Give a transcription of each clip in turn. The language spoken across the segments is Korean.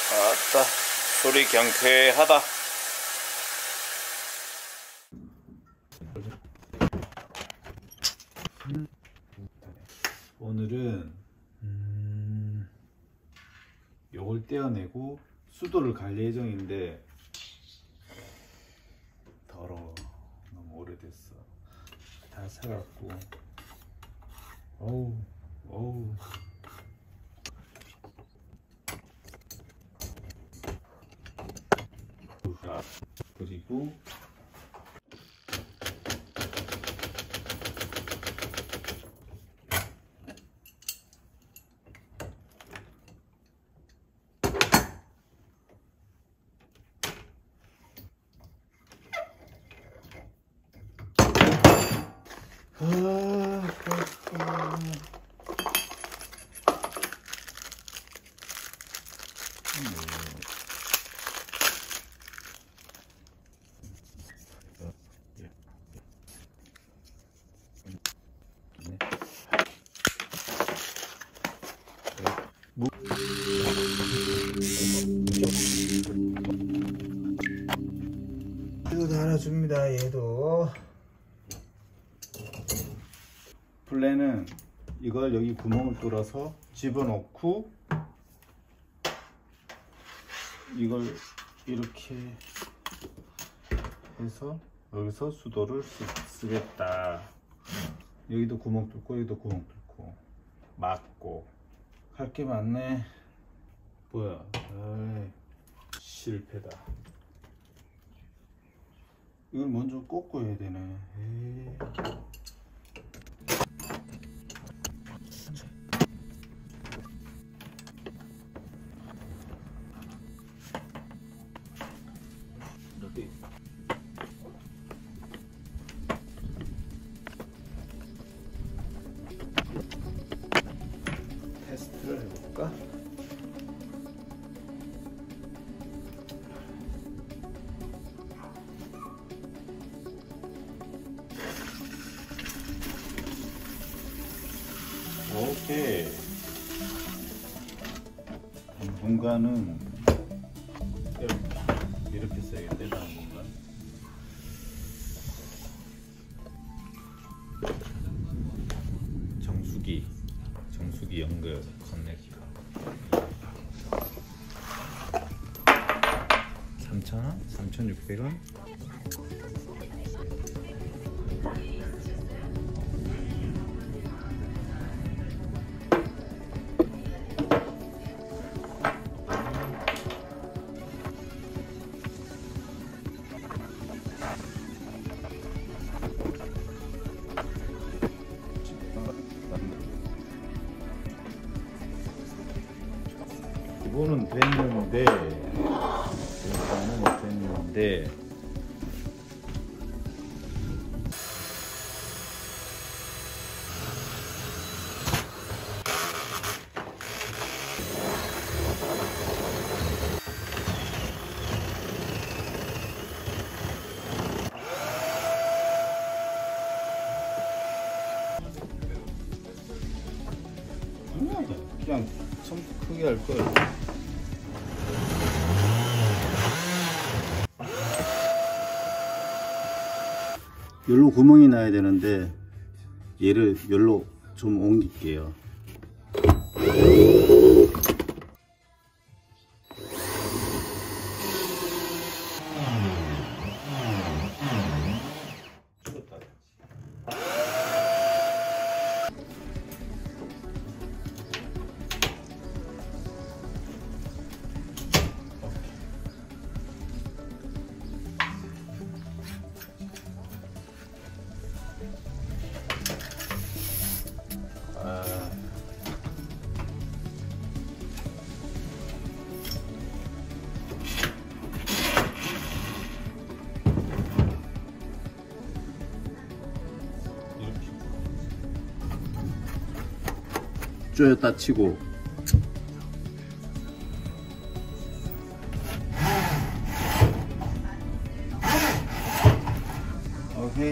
아따, 소리 경쾌하다. 오늘은 요걸 떼어내고 수도를 갈 예정인데 더러워. 너무 오래됐어. 다 사갖고 어우 그리고 이거 달아줍니다. 얘도 플랜은 이걸 여기 구멍을 뚫어서 집어넣고 이걸 이렇게 해서 여기서 수도를 쓰겠다. 여기도 구멍 뚫고 여기도 구멍 뚫고 막고 할 게 많네. 뭐야, 아이, 실패다. 이걸 먼저 꽂고 해야 되네. 에이. 이렇게 테스트를 해볼까? 오케이. 공간은 이렇게 써야겠네. 다음 공간. 정수기 연결 커넥터 3,000원? 3,600원? 이거는 됐는데 일단은 됐는데 그냥 좀 크게 할 거야. 여기로 구멍이 나야 되는데 얘를 여기로 좀 옮길게요. 쪼였다 치고 오케이.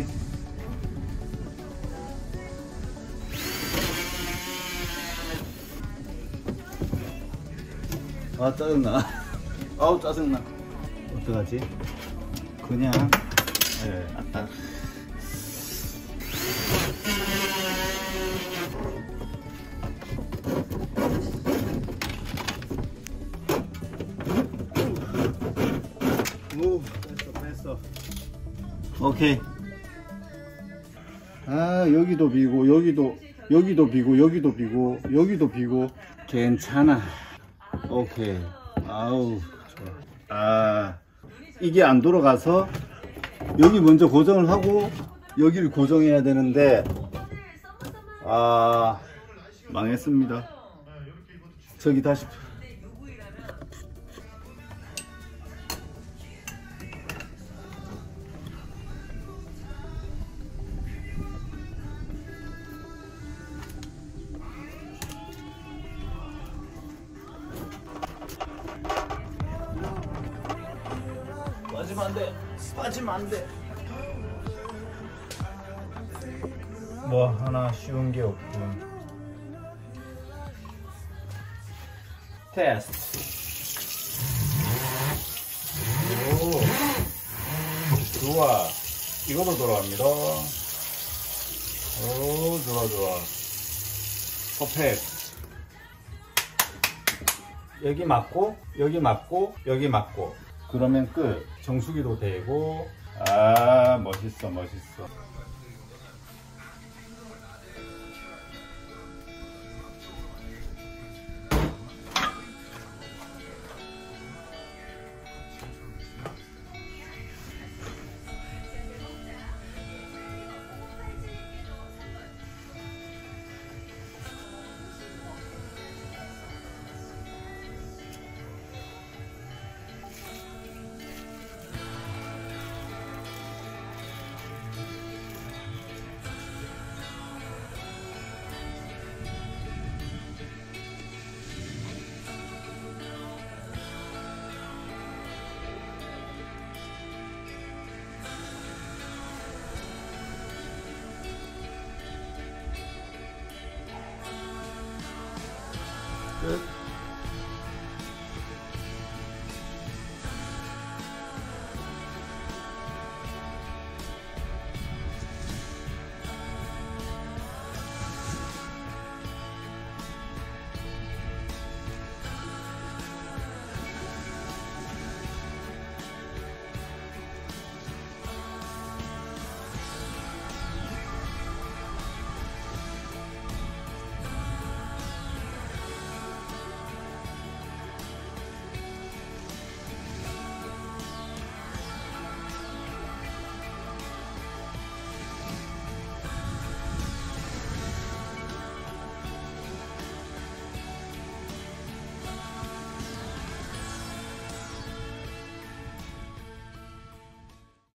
아 짜증나. 아우 짜증나. 어떡하지? 그냥 아까 오 뺐어. 오케이. 아 여기도 비고 여기도 비고 여기도 비고 괜찮아. 오케이. 아우 좋아. 아 이게 안 돌아가서 여기 먼저 고정을 하고 여기를 고정해야 되는데 아 망했습니다. 저기 다시 빠지면 안 돼. 뭐 하나 쉬운 게 없군. 테스트. 오, 좋아. 이거도 돌아갑니다. 오, 좋아. 퍼펙트. 여기 맞고, 여기 맞고, 여기 맞고. 그러면 끝. 정수기도 되고. 아, 멋있어.